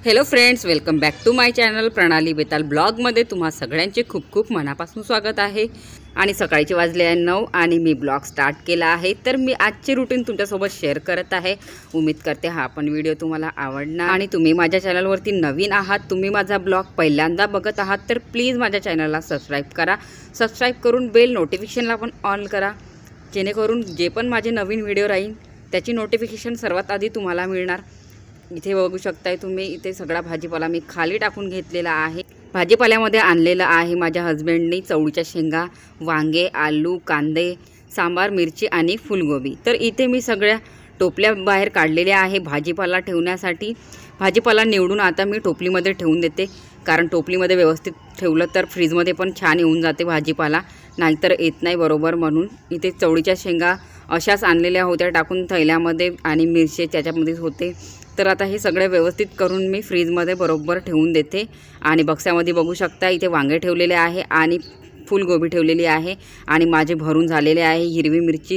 Hello friends, welcome back to my channel Pranali Betal ब्लॉगमध्ये तुम्हा सगळ्यांचे खूप खूप मनापासून स्वागत आहे। आणि सकाळचे वाजले आहे 9 आणि मी ब्लॉग स्टार्ट केला आहे। तर मी आजची रुटीन तुमच्यासोबत शेअर करत आहे। उम्मीद करते हा पण व्हिडिओ तुम्हाला आवडणार। आणि तुम्ही माझ्या चॅनलवरती नवीन आहात, तुम्ही माझा ब्लॉग पहिल्यांदा बघत आहात तर प्लीज माझ्या चॅनलला सबस्क्राईब करा। सबस्क्राईब करून बेल नोटिफिकेशनला पण ऑन करा, जेणेकरून जे पण माझे नवीन व्हिडिओ राहील त्याची नोटिफिकेशन सर्वात आधी तुम्हाला मिळणार। इथे बघू शकताय तुम्ही, इथे सगळा भाजीपाला मी खाली टाकून घेतलेला आहे। भाजीपाल्यामध्ये आणलेलं आहे माझ्या हस्बंडनी चवळीच्या शेंगा, वांगे, आलू, कांदे, सांबार, मिरची आणि फुलगोबी। तर इथे मी सगळ्या टोपल्या बाहेर काढलेल्या आहे भाजीपाला ठेवण्यासाठी। भाजीपाला निवडून आता मी टोपलीमध्ये ठेवून देते, कारण टोपलीमध्ये व्यवस्थित ठेवलं तर फ्रीजमध्ये पण छान येऊन जाते भाजीपाला, नाहीतर येत नाही बरोबर। म्हणून इथे चवळीच्या शेंगा अशाच आणलेल्या होत्या टाकून थैल्यामध्ये आणि मिरची त्याच्यामध्येच होते। तर आता हे सगळे व्यवस्थित करून मी फ्रीजमध्ये बरोबर ठेवून देते। आणि बक्सामध्ये बघू शकता इथे वांगे ठेवलेले आहे आणि फुलगोबी ठेवलेली आहे आणि माझे भरून झालेले आहे हिरवी मिरची,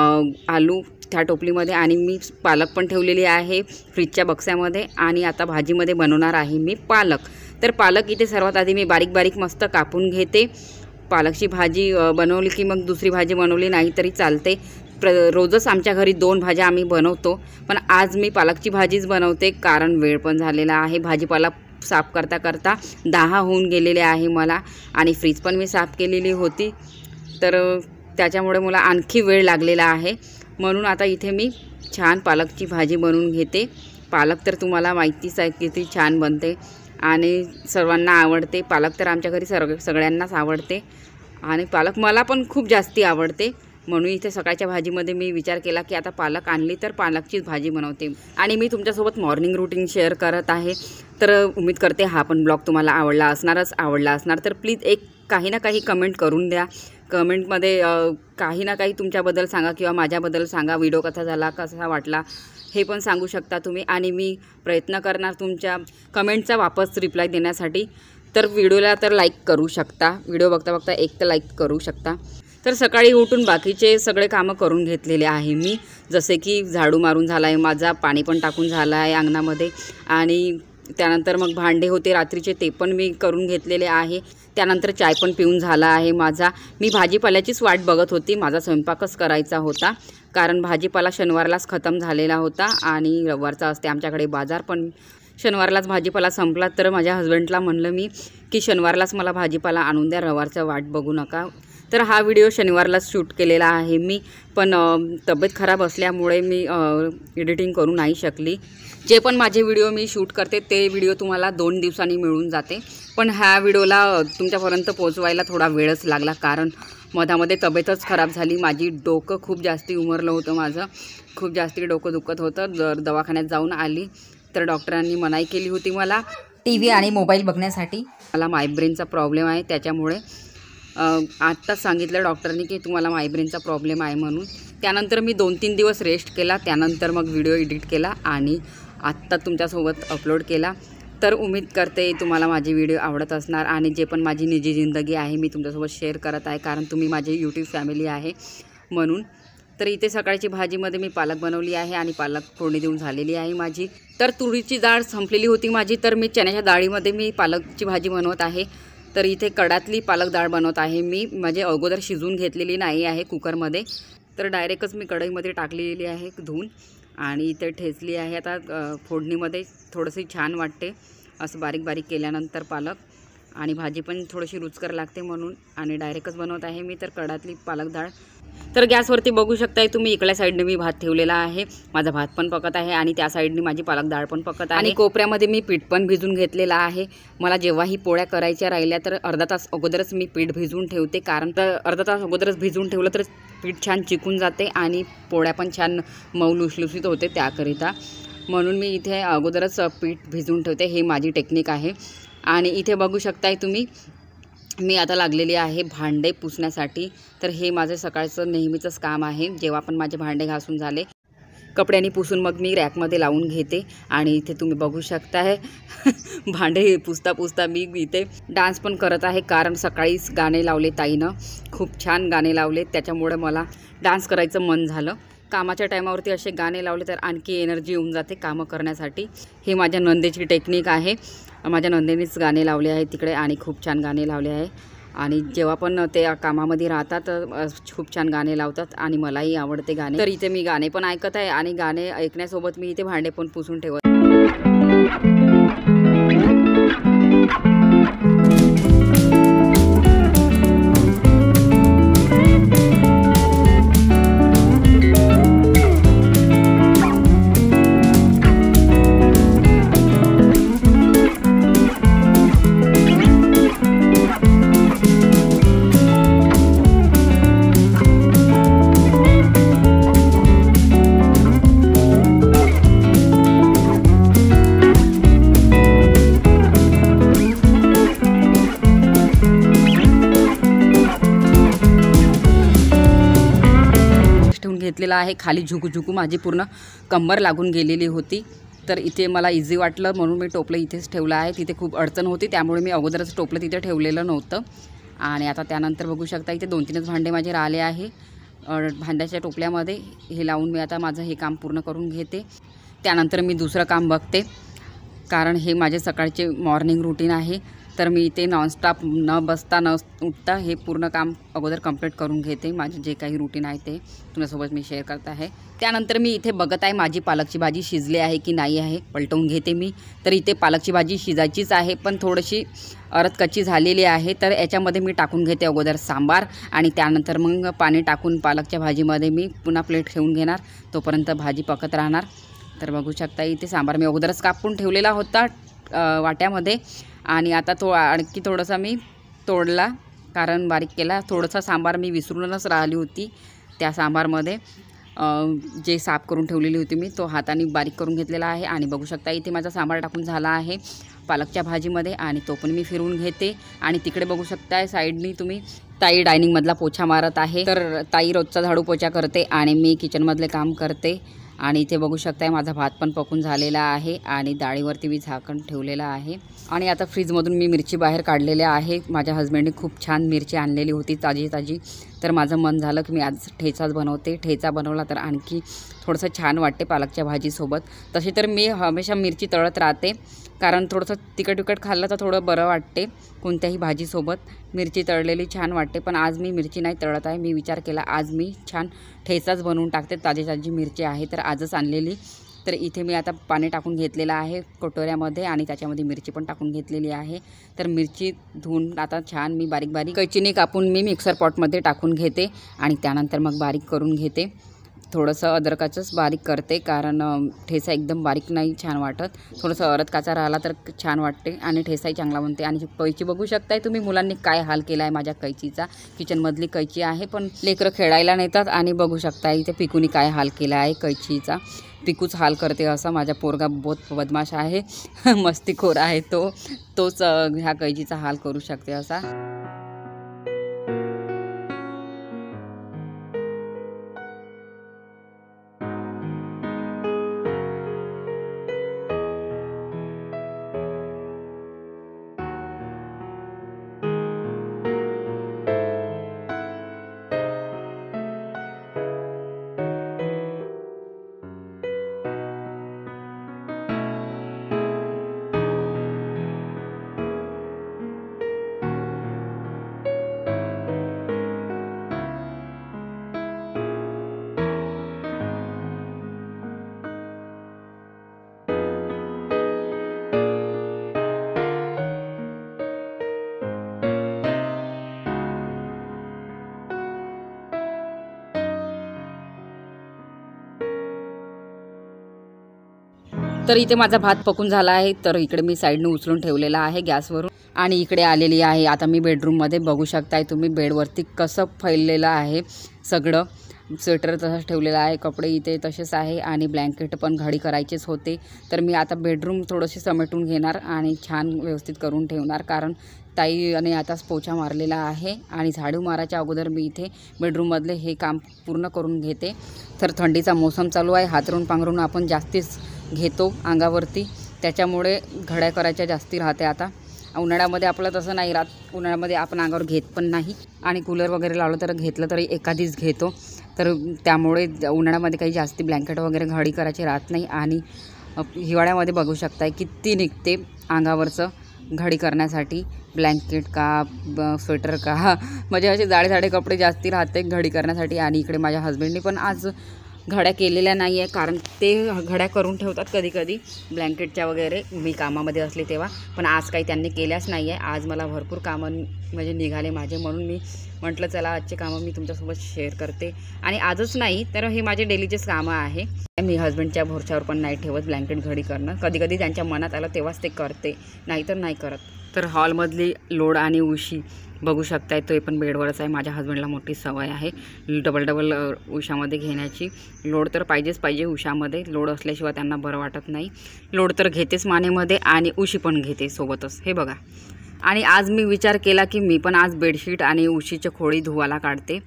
आलू त्या टोपलीमध्ये आणि मी पालक पण ठेवलेली आहे फ्रीजच्या बक्सामध्ये। आणि आता भाजीमध्ये बनवणार आहे मी पालक। तर पालक इथे सर्वात आधी मी बारीक बारीक मस्त कापून घेते। पालकची भाजी बनवली की मग दुसरी भाजी बनवली नाही तरी चालते। रोजच आमच्या घरी 2 भाज्या आम्ही बनवतो, पण आज मी पालकची भाजीच बनवते कारण वेळ पण झालेला आहे। भाजीपाला साफ करता करता 10 होऊन गेलेले आहे मला, आणि फ्रीज पण मी साफ केलेली होती, तर त्याच्यामुळे मला आणखी वेळ लागलेला आहे। म्हणून आता इथे मी छान पालकची भाजी बनवून घेते। पालक तर तुम्हाला माहितीच आहे किती छान बनते आणि सर्वांना आवडते। पालक तर आमच्या घरी सगळ्यांनाच आवडते आणि पालक मला पण खूप जास्ती आवडते। म्हणून इथे सकाळच्या भाजीमध्ये मी विचार केला की आता पालक आणली तर पालकचीच भाजी बनवते। आणि मी तुमच्यासोबत मॉर्निंग रुटीन शेअर करत आहे, तर उम्मीद करते हा पण ब्लॉग तुम्हाला आवडला असणार। तर प्लीज एक काही ना काही कमेंट करून द्या। कमेंटमध्ये काही ना काही तुमच्याबद्दल सांगा किंवा माझ्याबद्दल सांगा। व्हिडिओ कसा झाला, कसा वाटला हे पण सांगू शकता तुम्ही, आणि मी प्रयत्न करणार तुमच्या कमेंटचा वापस रिप्लाय देण्यासाठी। तर व्हिडिओला तर लाईक करू शकता, व्हिडिओ बघता बघता एक तर लाईक करू शकता। तर सकाळी उठून बाकीचे सगळे कामं करून घेतलेले आहे मी, जसे की झाडू मारून झाला आहे माझा, पाणी पण टाकून झालं आहे अंगणामध्ये, आणि त्यानंतर मग भांडे होते रात्रीचे ते पण मी करून घेतलेले आहे। त्यानंतर चाय पण पिऊन झाला आहे माझा। मी भाजीपाल्याचीच वाट बघत होती, माझा स्वयंपाकच करायचा होता, कारण भाजीपाला शनिवारलाच खतम झालेला होता आणि रविवारचा असते आमच्याकडे बाजार, पण शनिवारलाच भाजीपाला संपला। तर माझ्या हस्बंडला म्हणलं मी की शनिवारलाच मला भाजीपाला आणून द्या, रविवारचा वाट बघू नका। तर हा व्हिडिओ शनिवारलाच शूट केलेला आहे मी, पण तब्येत खराब असल्यामुळे मी एडिटिंग करू नाही शकली। जे पण माझे व्हिडिओ मी शूट करते ते व्हिडिओ तुम्हाला 2 दिवसांनी मिळून जाते, पण ह्या व्हिडिओला तुमच्यापर्यंत पोहोचवायला थोडा वेळच लागला, कारण मधामध्ये तब्येतच खराब झाली माझी। डोकं खूप जास्ती उमरलं होतं माझं, खूप जास्ती डोकं दुखत होतं। दवाखान्यात जाऊन आली तर डॉक्टरांनी मनाई केली होती मला TV आणि मोबाईल बघण्यासाठी। मला मायग्रेनचा प्रॉब्लेम आहे, त्याच्यामुळे आत्ताच सांगितलं डॉक्टरनी की तुम्हाला मायग्रेनचा प्रॉब्लेम आहे म्हणून। त्यानंतर मी 2-3 दिवस रेस्ट केला, त्यानंतर मग व्हिडिओ एडिट केला आणि आत्ता तुमच्यासोबत अपलोड केला। तर उम्मीद करते तुम्हाला माझे व्हिडिओ आवडत असणार, आणि जे पण माझी निजी जिंदगी आहे मी तुमच्यासोबत शेअर करत आहे, कारण तुम्ही माझी यूट्यूब फॅमिली आहे म्हणून। तर इथे सकाळची भाजीमध्ये मी पालक बनवली आहे आणि पालक फोडणी देऊन झालेली आहे माझी। तर तुरीची डाळ संपलेली होती माझी, तर मी चण्याच्या डाळीमध्ये मी पालकची भाजी बनवत आहे। तर इथे कडातली पालक डाळ बनवत आहे मी, म्हणजे अगोदर शिजवून घेतलेली नाही आहे कुकरमध्ये, तर डायरेक्टच मी कढईमध्ये टाकलेली आहे धुवून, आणि इथे ठेचली आहे। आता फोडणीमध्ये थोडंसं छान वाटते असं बारीक बारीक केल्यानंतर पालक, आणि भाजी पण थोडीशी रुचकर लागते म्हणून, आणि डायरेक्टच बनवत आहे मी तर कडातली पालक डाळ। तर गॅसवरती बघू शकताय तुम्ही, इकडल्या साईडने मी भात ठेवलेला आहे, माझा भात पण पकत आहे आणि त्या साईडने माझी पालक डाळ पण पकत आहे। आणि कोपऱ्यामध्ये मी पीठ पण भिजून घेतलेला आहे। मला जेव्हाही पोळ्या करायच्या राहिल्या तर अर्धा तास अगोदरच मी पीठ भिजवून ठेवते, कारण अर्धा तास अगोदरच भिजवून ठेवलं तर पीठ छान चिकून जाते आणि पोळ्या पण छान मऊ लुसलुसीत होते त्याकरिता। म्हणून मी इथे अगोदरच पीठ भिजवून ठेवते, हे माझी टेक्निक आहे। आणि इथे बघू शकताय तुम्ही, मी आता लागलेली आहे भांडे पुसण्यासाठी। तर हे माझं सकाळचं नेहमीचंच काम आहे, जेव्हा पण माझे भांडे घासून झाले कपड्यांनी पुसून मग मी रॅकमध्ये लावून घेते। आणि इथे तुम्ही बघू शकताय भांडे पुसता पुसता मी इथे डान्स पण करत आहे, कारण सकाळीच गाणे लावले ताईनं, खूप छान गाणे लावले, त्याच्यामुळे मला डान्स करायचं मन झालं। कामाच्या टायमावरती असे गाणे लावले तर आणखी एनर्जी येऊन जाते कामं करण्यासाठी। हे माझ्या नंदेची टेक्निक आहे। माझ्या नंदेनेच गाणे लावले आहे तिकडे आणि खूप छान गाणे लावले आहे आणि जेव्हा पण ते कामामध्ये राहतात खूप छान गाणे लावतात आणि मलाही आवडते गाणे। तर इथे मी गाणे पण ऐकत आहे आणि गाणे ऐकण्यासोबत मी इथे भांडे पण पुसून ठेवत। घेतलेला आहे खाली झुकू माझी पूर्ण कंबर लागून गेलेली होती। तर इथे मला इझी वाटलं म्हणून मी टोपलं इथेच ठेवलं आहे। तिथे खूप अडचण होती त्यामुळे मी अगोदरच टोपलं तिथे ठेवलेलं नव्हतं। आणि आता त्यानंतर बघू शकता इथे 2-3च भांडे माझे राहिले आहे। भांड्याच्या टोपल्यामध्ये हे लावून मी आता माझं हे काम पूर्ण करून घेते। त्यानंतर मी दुसरं काम बघते कारण हे माझे सकाळचे मॉर्निंग रूटीन आहे। तर मी इथे नॉनस्टॉप न बसता न उठता हे पूर्ण काम अगोदर कंप्लीट करून घेते। माझे जे काही रूटीन आहे ते तुमच्यासोबत मी शेअर करत आहे। त्यानंतर मी इथे बघत आहे माझी पालकची भाजी शिजली आहे की नाही आहे, पलटवून घेते मी। तर इथे पालकची भाजी शिजायचीच आहे पण थोडीशी अर्ध कच्ची झालेली आहे। तर याच्यामध्ये मी टाकून घेते अगोदर सांबार आणि त्यानंतर मग पाणी टाकून पालकच्या भाजीमध्ये मी पुन्हा प्लेट ठेवून घेणार, तोपर्यंत भाजी पकत राहणार। तर बघू शकता इथे सांबार मी अगोदरच कापून ठेवलेला होता वाट्यामध्ये आणि आता तो आणखी थोडासा मी तोडला कारण बारीक केला। थोडासा सांबार मी विसरूनच राहिली होती त्या सांबारमध्ये जे साफ करून ठेवलेली होती मी तो हाताने बारीक करून घेतलेला आहे। आणि बघू शकता इथे माझा सांबार टाकून झाला आहे पालकच्या भाजीमध्ये आणि तो पण मी फिरवून घेते। आणि तिकडे बघू शकता साईडनी तुम्ही ताई डायनिंगमधला पोछा मारत आहे। तर ताई रोजचा झाडू पोछा करते आणि मी किचनमधले काम करते। आणि इथे बघू शकताय माझा भात पण पकून झालेला आहे आणि डाळीवरती मी झाकण ठेवलेलं आहे। आणि आता फ्रीजमधून मी मिरची बाहेर काढलेल्या आहे। माझ्या हस्बंडने खूप छान मिरची आणलेली होती ताजी। तर माझं मन झालं की मी आज ठेचाच बनवते। ठेचा बनवला तर आणखी थोडंसं छान वाटते पालकच्या भाजीसोबत। तशी तर मी हमेशा मिरची तळत राहते कारण थोडंसं तिखट खाल्लं तर थोडं बरं वाटते कोणत्याही भाजीसोबत। मिरची तळलेली छान वाटते पण आज मी मिरची नाही तळत आहे। मी विचार केला आज मी छान ठेचाच बनवून टाकते। ताजी मिरची आहे तर आजच आणलेली। तर इथे मी आता पाणी टाकून घेतलेलं आहे कटोऱ्यामध्ये आणि त्याच्यामध्ये मिरची पण टाकून घेतलेली आहे। तर मिरची धुवून आता छान मी बारीक कैचीने कापून मी मिक्सर पॉटमध्ये टाकून घेते आणि त्यानंतर मग बारीक करून घेते। थोडंसं अद्रकाचंच बारीक करते कारण ठेचा एकदम बारीक नाही छान वाटत, थोडंसं अद्रकाचा राहिला तर छान वाटते आणि ठेचाही चांगला बनते। आणि कैची बघू शकताय तुम्ही मुलांनी काय हाल केला आहे माझ्या कैचीचा। किचनमधली कैची आहे पण लेकरं खेळायला नेतात आणि बघू शकता इथे पिकूनी काय हाल केला आहे कैचीचा। पिकूच हाल करते असा, माझा पोरगा बहुत बदमाश आहे मस्तीखोर आहे तोच ह्या कैचीचा हाल करू शकते असा। तर इथे माझा भात पकून झाला आहे। तर इकडे मी साईडने उचलून ठेवलेला आहे गॅसवरून आणि इकडे आलेली आहे। आता मी बेडरूममध्ये बघू शकताय तुम्ही बेडवरती कसं फैललेलं आहे सगळं। स्वेटर तसंच ठेवलेला आहे, कपडे इथे तसेच आहे आणि ब्लँकेट पण घडी करायचेच होते। तर मी आता बेडरूम थोडेसे समेटून घेणार आणि छान व्यवस्थित करून ठेवणार कारण ताईने आताच पोछा मारलेला आहे आणि झाडू मारायच्या अगोदर मी इथे बेडरूममधले हे काम पूर्ण करून घेते। तर थंडीचा मोसम चालू आहे, हातरून पांघरून आपण जास्तीच घेतो अंगावरती, त्याच्यामुळे घड्या करायच्या जास्ती राहते। आता उन्हाळ्यामध्ये आपलं तसं नाही राहत, उन्हाळ्यामध्ये आपण अंगावर घेत पण नाही आणि कूलर वगैरे लावलं तर घेतलं तरी एखादीच घेतो। तर त्यामुळे उन्हाळ्यामध्ये काही जास्ती ब्लँकेट वगैरे घडी करायची राहत नाही आणि हिवाळ्यामध्ये बघू शकताय किती निघते अंगावरचं घडी करण्यासाठी, ब्लँकेट का स्वेटर का म्हणजे असे जाडे कपडे जास्ती राहते घडी करण्यासाठी. आणि इकडे माझ्या हस्बंडनी पण आज घड्या केलेल्या नाही आहे, कारण ते घड्या करून ठेवतात कधी कधी ब्लँकेटच्या वगैरे मी कामामध्ये असले तेव्हा, पण आज काही त्यांनी केल्याच नाही आहे. आज मला भरपूर कामं म्हणजे निघाले माझे, म्हणून मी म्हटलं चला आजचे कामं मी तुमच्यासोबत शेअर करते. आणि आजच नाही तर हे माझे डेलीचेच कामं आहे. मी हस्बंडच्या भरोश्यावर पण नाही ठेवत ब्लँकेट घडी करणं, कधी कधी त्यांच्या मनात आलं तेव्हाच ते करते, नाहीतर नाही करत. तर हॉलमधली लोड आणि उशी बघू शकताय, तो पण बेडवरच आहे. माझ्या हस्बंडला मोठी सवय आहे डबल उशामध्ये घेण्याची. लोड तर पाहिजे उशामध्ये, लोड असल्याशिवाय त्यांना बरं वाटत नाही. लोड तर घेतेच मानेमध्ये आणि उशी पण घेते सोबतच, हे बघा. आणि आज मी विचार केला की मी पण आज बेडशीट आणि उशीची खोळी धुवायला काढते.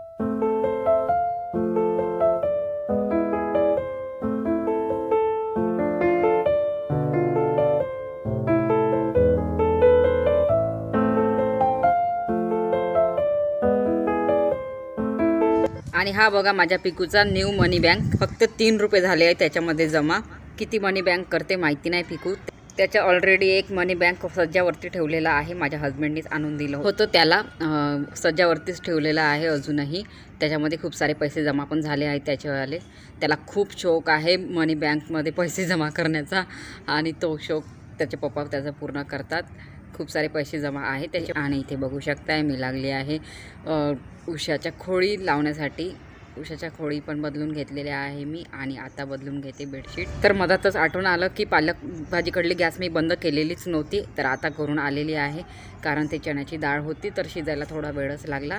आणि हा बघा माझ्या पिकूचा न्यू मनी बँक, फक्त 3 रुपये झाले आहे त्याच्यामध्ये जमा. किती मनी बँक करते माहिती नाही पिकू. त्याच्या ऑलरेडी एक मनी बँक सज्जावरती ठेवलेला आहे, माझ्या हस्बंडनीच आणून दिलं होतं त्याला, सज्जावरतीच ठेवलेला आहे अजूनही. त्याच्यामध्ये खूप सारे पैसे जमा पण झाले आहेत त्याच्यावाले. त्याला खूप शौक आहे मनी बँकमध्ये पैसे जमा करण्याचा आणि तो शौक त्याचे पप्पा त्याचा पूर्ण करतात. खूप सारे पैसे जमा आहे त्याचे. आणि इथे बघू शकताय मी लागली आहे उशाच्या खोळी लावण्यासाठी. उशाच्या खोळी पण बदलून घेतलेल्या आहे मी आणि आता बदलून घेते बेडशीट. तर मधातच आठवण आलं की पालक भाजीकडली गॅस मी बंद केलेलीच नव्हती, तर आता करून आलेली आहे, कारण ते चण्याची डाळ होती तर शिजायला थोडा वेळच लागला.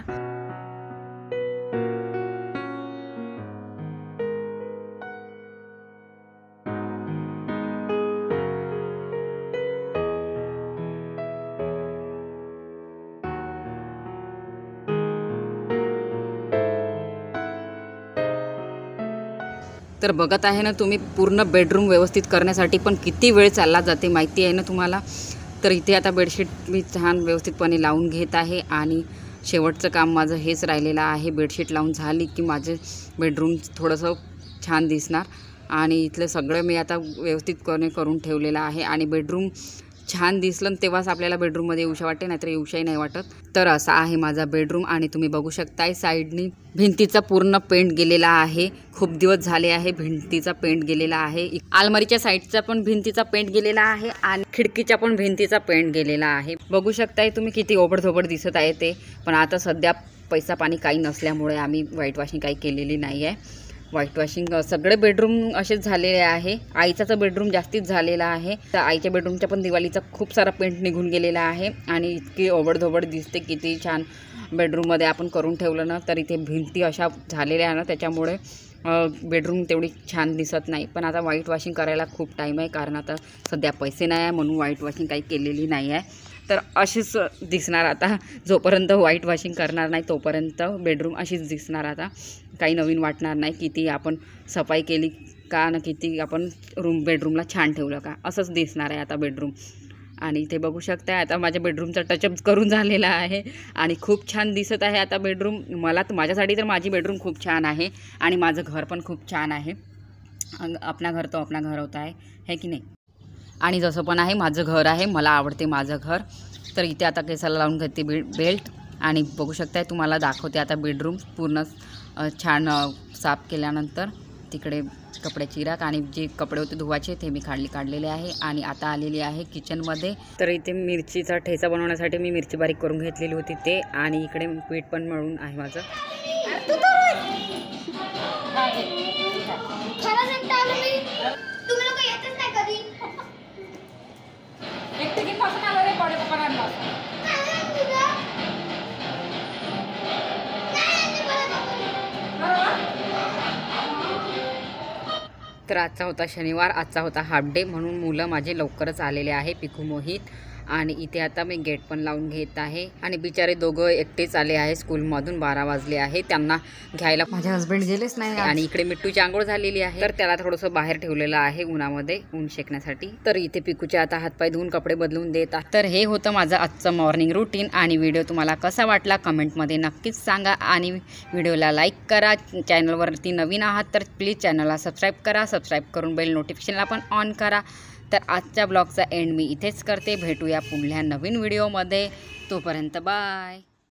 तर बघत आहे ना तुम्ही, पूर्ण बेडरूम व्यवस्थित करण्यासाठी पण किती वेळ चालला जाते माहिती आहे ना तुम्हाला. तर इथे आता बेडशीट मी छान व्यवस्थितपणे लावून घेत आहे आणि शेवटचं काम माझं हेच राहिलेलं आहे. बेडशीट लावून झाली की माझे बेडरूम थोडंसं छान दिसणार. आणि इथलं सगळं मी आता व्यवस्थितपणे करून ठेवलेलं आहे. आणि बेडरूम छान दिसलं तेव्हाच आपल्याला बेडरूममध्ये येऊशा वाटते, नाहीतर येऊशाही नाही वाटत. तर असा आहे माझा बेडरूम. आणि तुम्ही बघू शकताय साईडनी भिंतीचा पूर्ण पेंट गेलेला आहे. खूप दिवस झाले आहे भिंतीचा पेंट गेलेला आहे. अलमारीच्या साईडचा पण भिंतीचा पेंट गेलेला आहे आणि खिडकीच्या पण भिंतीचा पेंट गेलेला आहे. बघू शकताय तुम्ही किती ओबडधोबड दिसत आहे ते. पण आता सध्या पैसा पाणी काही नसल्यामुळे आम्ही व्हाईट वॉशिंग काही केलेली नाही आहे. व्हाईट वॉशिंग सगळे बेडरूम असेच झालेले आहे. आईचा तर बेडरूम जास्तीच झालेला आहे. तर आईच्या बेडरूमच्या पण दिवाळीचा खूप सारा पेंट निघून गेलेला आहे आणि इतकी ओबडधोबड दिसते. किती छान बेडरूममध्ये आपण करून ठेवलं ना, तर इथे भिंती अशा झालेल्या आहे ना, त्याच्यामुळे बेडरूम तेवढी छान दिसत नाही. पण आता व्हाईट वॉशिंग करायला खूप टाईम आहे, कारण आता सध्या पैसे नाही आहे म्हणून व्हाईट वॉशिंग काही केलेली नाही आहे. तर अशीच दिसणार आता. जोपर्यंत व्हाईट वॉशिंग करणार नाही तोपर्यंत बेडरूम अशीच दिसणार. आता काही नवीन वाटणार नाही. किती आपण सफाई केली का ना, किती आपण बेडरूमला छान ठेवलं का, असंच दिसणार आहे आता बेडरूम. आणि इथे बघू शकता आता माझ्या बेडरूमचा टचअप करून झालेला आहे आणि खूप छान दिसत आहे आता बेडरूम. माझ्यासाठी तर माझी बेडरूम खूप छान आहे आणि माझं घर पण खूप छान आहे. अपना घर तो अपना घर होता है की नाही. आणि जसं पण आहे माझं घर आहे, मला आवडते माझं घर. तर इथे आता केसाला लावून घेते बेल्ट आणि बघू शकताय तुम्हाला दाखवते आता बेडरूम पूर्ण छान साफ केल्यानंतर. तिकडे कपड्याची राख आणि जे कपडे होते धुवायचे ते मी काढलेले आहे. आणि आता आलेली आहे किचनमध्ये. तर इथे मिरचीचा ठेचा बनवण्यासाठी मी मिरची बारीक करून घेतलेली होती ते, आणि इकडे पीठ पण मळून आहे माझं. तर आजचा होता शनिवार, आजचा होता हाफ डे, म्हणून मुलं माझे लवकरच आलेले आहे. पिकू मोहित आणि इथे आता मी गेट पण लावून घेत आहे आणि बिचारे दोघं एकटेच आले आहे स्कूलमधून. 12 वाजले आहे, त्यांना घ्यायला माझे हस्बंड गेलेच नाही. आणि इकडे मिट्टूची आंघोळ झालेली आहे, तर त्याला थोडंसं बाहेर ठेवलेलं आहे उन्हामध्ये, ऊन शेकण्यासाठी. तर इथे पिकूचे आता हातपाय धुवून कपडे बदलून देत आहे. तर हे होतं माझं आजचं मॉर्निंग रुटीन. आणि व्हिडिओ तुम्हाला कसा वाटला कमेंटमध्ये नक्कीच सांगा आणि व्हिडिओला लाईक करा. चॅनलवरती नवीन आहात तर प्लीज चॅनलला सबस्क्राईब करा. सबस्क्राईब करून बेल नोटिफिकेशनला पण ऑन करा. तर आजच्या ब्लॉगचा एंड मी इथेच करते. भेटूया पुढल्या नवीन व्हिडिओमध्ये. तोपर्यंत बाय.